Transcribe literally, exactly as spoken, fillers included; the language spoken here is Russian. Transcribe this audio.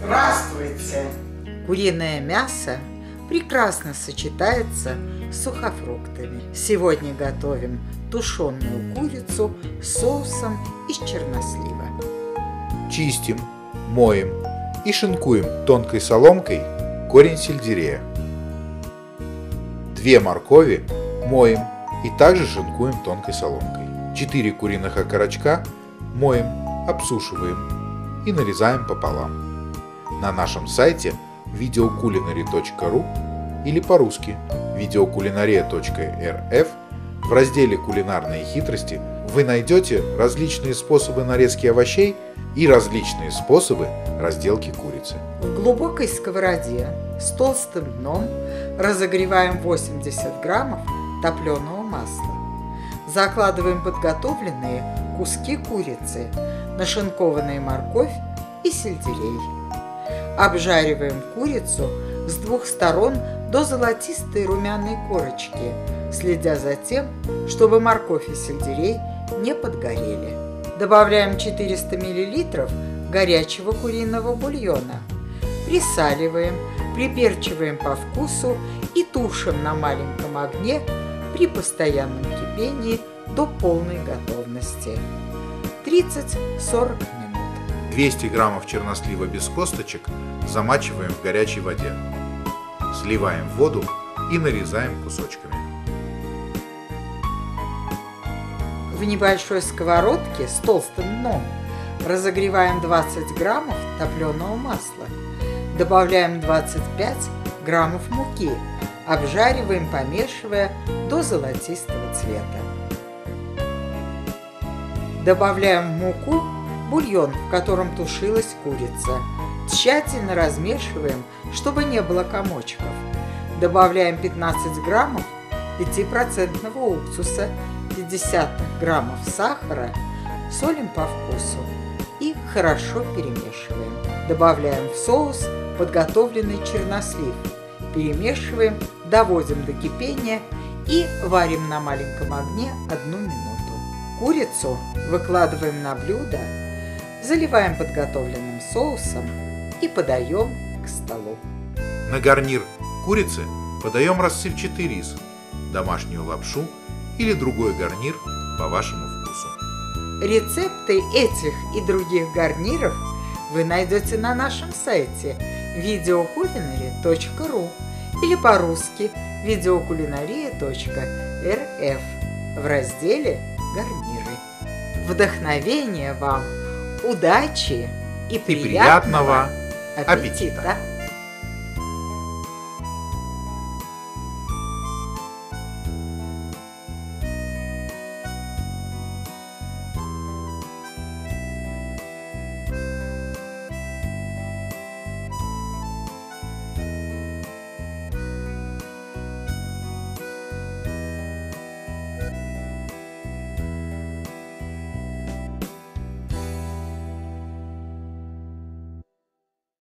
Здравствуйте! Куриное мясо прекрасно сочетается с сухофруктами. Сегодня готовим тушеную курицу с соусом из чернослива. Чистим, моем и шинкуем тонкой соломкой корень сельдерея. Две моркови моем и также шинкуем тонкой соломкой. Четыре куриных окорочка моем, обсушиваем и нарезаем пополам. На нашем сайте видеокулинари точка ру или по-русски видеокулинария точка эр эф в разделе «Кулинарные хитрости» вы найдете различные способы нарезки овощей и различные способы разделки курицы. В глубокой сковороде с толстым дном разогреваем восемьдесят граммов топленого масла. Закладываем подготовленные куски курицы, нашинкованную морковь и сельдерей. Обжариваем курицу с двух сторон до золотистой румяной корочки, следя за тем, чтобы морковь и сельдерей не подгорели. Добавляем четыреста миллилитров горячего куриного бульона. Присаливаем, приперчиваем по вкусу и тушим на маленьком огне при постоянном кипении до полной готовности. тридцать-сорок минут. двести граммов чернослива без косточек замачиваем в горячей воде. Сливаем в воду и нарезаем кусочками. В небольшой сковородке с толстым дном разогреваем двадцать граммов топленого масла. Добавляем двадцать пять граммов муки. Обжариваем, помешивая до золотистого цвета. Добавляем в муку бульон, в котором тушилась курица. Тщательно размешиваем, чтобы не было комочков. Добавляем пятнадцать граммов пятипроцентного уксуса, пятьдесят граммов сахара, солим по вкусу и хорошо перемешиваем. Добавляем в соус подготовленный чернослив. Перемешиваем, доводим до кипения и варим на маленьком огне одну минуту. Курицу выкладываем на блюдо, заливаем подготовленным соусом и подаем к столу. На гарнир курицы подаем рассыпчатый рис, домашнюю лапшу или другой гарнир по вашему вкусу. Рецепты этих и других гарниров вы найдете на нашем сайте видеокулинари точка ру или по-русски видеокулинария точка эр эф в разделе «Гарниры». Вдохновения вам, удачи и, И приятного аппетита! аппетита.